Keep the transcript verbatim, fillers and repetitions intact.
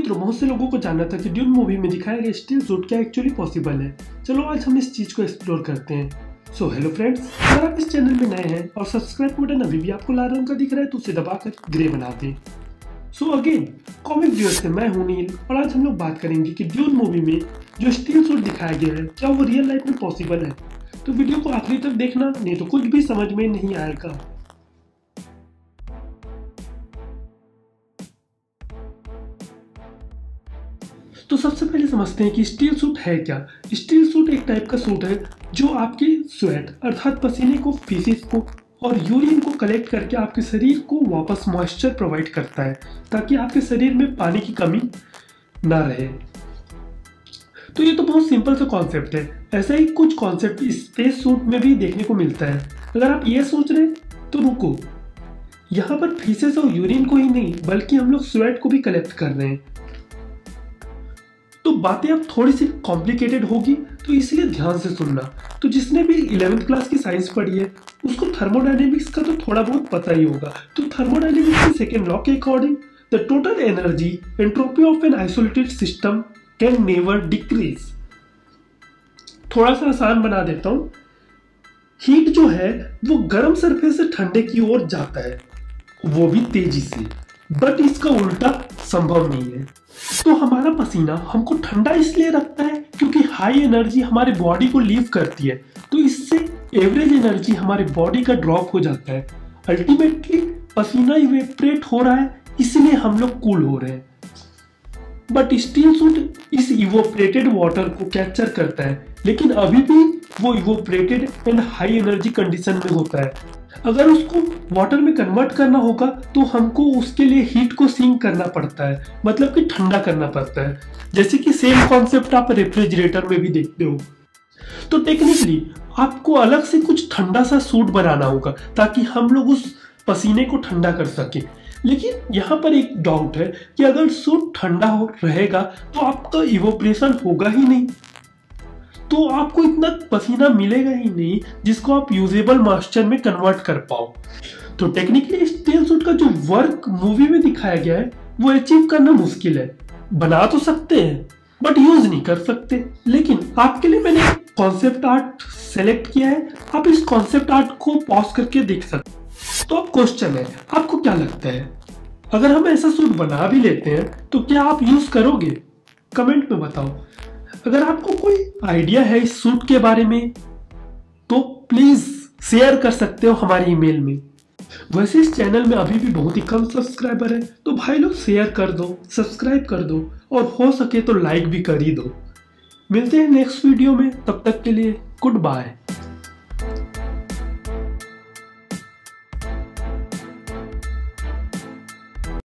मित्रों, बहुत से लोगों को जानना था कि ड्यून मूवी में दिखाया गया स्टील सूट क्या एक्चुअली पॉसिबल है। चलो आज हम इस चीज को एक्सप्लोर करते हैं। सो हेलो फ्रेंड्स, अगर आप इस चैनल में नए हैं और सब्सक्राइब बटन अभी भी आपको लाल रंग का दिख रहा है तो उसे दबाकर ग्रे बना दें। सो अगेन कॉमिक व्यूअर से मैं हूं नील और आज हम लोग बात करेंगे कि ड्यून मूवी में जो स्टील सूट दिखाया गया है क्या वो रियल लाइफ में पॉसिबल है। तो वीडियो को आखिरी तक देखना, नहीं तो कुछ भी समझ में नहीं आएगा। तो सबसे पहले समझते हैं कि स्टील सूट है क्या। स्टील सूट एक टाइप का सूट है जो आपकी स्वेट अर्थात पसीने को, फीसिस को और यूरिन को कलेक्ट करके आपके शरीर को वापस मॉइस्चर प्रोवाइड करता है ताकि आपके शरीर में पानी की कमी ना रहे। तो ये तो बहुत सिंपल सा कॉन्सेप्ट है। ऐसा ही कुछ कॉन्सेप्ट स्पेस सूट में भी देखने को मिलता है। अगर आप ये सोच रहे हैं तो रुको, यहाँ पर फीसेस और यूरिन को ही नहीं बल्कि हम लोग स्वेट को भी कलेक्ट कर रहे हैं। तो बातें अब थोड़ी सी कॉम्प्लिकेटेड होगी, तो इसलिए ध्यान से सुनना। तो जिसने भी इलेवेंथ क्लास की साइंस पढ़ी है उसको थर्मोडायनेमिक्स का तो थोड़ा बहुत पता ही होगा। तो थर्मोडायनेमिक्स के सेकेंड लॉ के according the total energy entropy of an isolated system can never decrease. थोड़ा सा आसान बना देता हूं। हीट जो है वो गर्म सरफेस से ठंडे की ओर जाता है, वो भी तेजी से, बट इसका उल्टा संभव नहीं है। तो हमारा पसीना हमको ठंडा इसलिए रखता है क्योंकि हाई एनर्जी हमारे बॉडी को लीव करती है, तो इससे एवरेज एनर्जी हमारे बॉडी का ड्रॉप हो जाता है। अल्टीमेटली पसीना इवेपोरेट हो रहा है, इसलिए हम लोग कूल हो रहे हैं। बट स्टील सूट इस इवोपरेटेड वाटर को कैप्चर करता है, लेकिन अभी भी वो evaporated and high energy condition में होता है। अगर उसको वाटर में कन्वर्ट करना होगा तो हमको उसके लिए हीट को सिंक करना पड़ता है, मतलब कि ठंडा करना पड़ता है। जैसे कि सेम कॉन्सेप्ट आप रेफ्रिजरेटर में भी देखते हो। तो टेक्निकली आपको अलग से कुछ ठंडा सा सूट बनाना होगा ताकि हम लोग उस पसीने को ठंडा कर सके। लेकिन यहाँ पर एक डाउट है कि अगर सूट ठंडा हो रहेगा तो आपका इवोपरेशन होगा ही नहीं, तो आपको इतना पसीना मिलेगा ही नहीं जिसको आप यूजेबल मॉइस्चर में कन्वर्ट कर पाओ। तो टेक्निकली स्टील सूट का जो वर्क मूवी में दिखाया गया है वो अचीव करना मुश्किल है। बना तो सकते हैं बट यूज नहीं कर सकते। लेकिन आपके लिए मैंने कॉन्सेप्ट आर्ट सेलेक्ट किया है, आप इस कॉन्सेप्ट आर्ट को पॉज करके देख सकते। तो अब क्वेश्चन है, आपको क्या लगता है अगर हम ऐसा सूट बना भी लेते हैं तो क्या आप यूज करोगे? कमेंट में बताओ। अगर आपको कोई आइडिया है इस सूट के बारे में तो प्लीज शेयर कर सकते हो हमारी ईमेल में। वैसे इस चैनल में अभी भी बहुत ही कम सब्सक्राइबर है, तो भाई लोग शेयर कर दो, सब्सक्राइब कर दो और हो सके तो लाइक भी कर ही दो। मिलते हैं नेक्स्ट वीडियो में, तब तक के लिए गुड बाय।